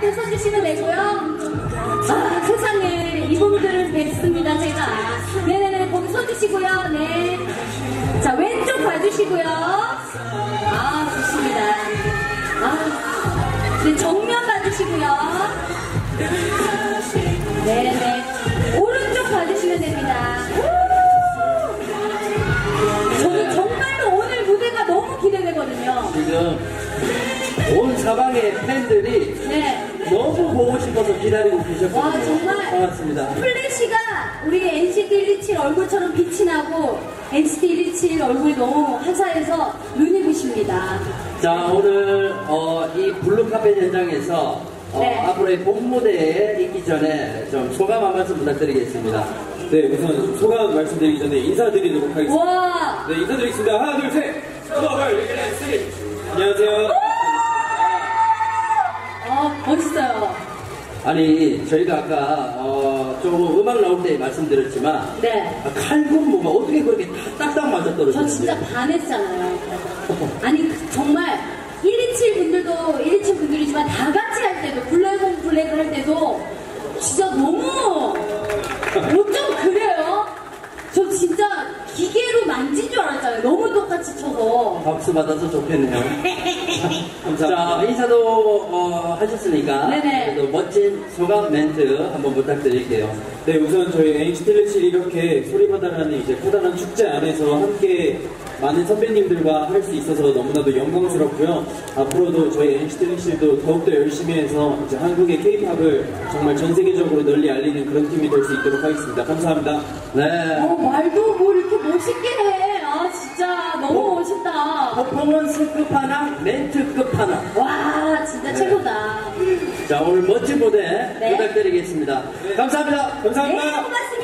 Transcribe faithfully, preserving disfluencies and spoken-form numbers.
앞에 서주시면 되고요. 아, 세상에 이분들을 뵙습니다, 제가. 네네네, 거기 서주시고요. 네. 자, 왼쪽 봐주시고요. 아, 좋습니다. 아, 네, 정면 봐주시고요. 네네. 오른쪽 봐주시면 됩니다. 저는 정말로 오늘 무대가 너무 기대되거든요. 지금 온 사방의 팬들이 네. 너무 보고 싶어서 기다리고 계셨거든요. 와, 정말 반갑습니다. 플래시가 우리 엔시티 일이칠 얼굴처럼 빛이 나고 엔시티 일이칠 얼굴이 너무 화사해서 눈이 부십니다. 자, 오늘 어, 이 블루카펫 현장에서 어, 네. 앞으로의 본 무대에 있기 전에 좀 소감 한 말씀 부탁드리겠습니다. 네, 우선 소감 말씀드리기 전에 인사드리도록 하겠습니다. 와. 네, 인사드리겠습니다. 하나, 둘, 셋! 하나, 둘, 셋! 안녕하세요. 어, 멋있어요. 아니, 저희가 아까 어, 조금 음악 나올 때 말씀드렸지만 네. 아, 칼군무가 어떻게 그렇게 딱딱 맞아떨어졌는지 저 진짜 반했잖아요. 아니, 정말 일이칠 분들도 일이칠 분들이지만 다 같이 할 때도 블랙온 블랙을 할 때도 진짜 너무 뭐 좀 그래요. 저 진짜 기계로 만진 줄 알았잖아요. 너무 똑같이 쳐서. 박수 받아서 좋겠네요. 자, 인사도 어, 하셨으니까 네네. 또 멋진 소감 멘트 한번 부탁드릴게요. 네, 우선 저희 엔시티 일이칠 이렇게 소리바다라는 이제 커다란 축제 안에서 함께 많은 선배님들과 할 수 있어서 너무나도 영광스럽고요. 앞으로도 저희 엔시티 일이칠도 더욱더 열심히 해서 이제 한국의 케이팝을 정말 전 세계적으로 널리 알리는 그런 팀이 될 수 있도록 하겠습니다. 감사합니다. 네. 어, 말도 뭐 이렇게 멋있게 해. 아, 진짜 너무 어, 멋있다. 퍼포먼스 끝판왕, 멘트 끝판왕. 와, 진짜 네. 최고다. 자, 오늘 멋진 무대 네. 부탁드리겠습니다. 네. 감사합니다. 감사합니다. 네, 고맙습니다.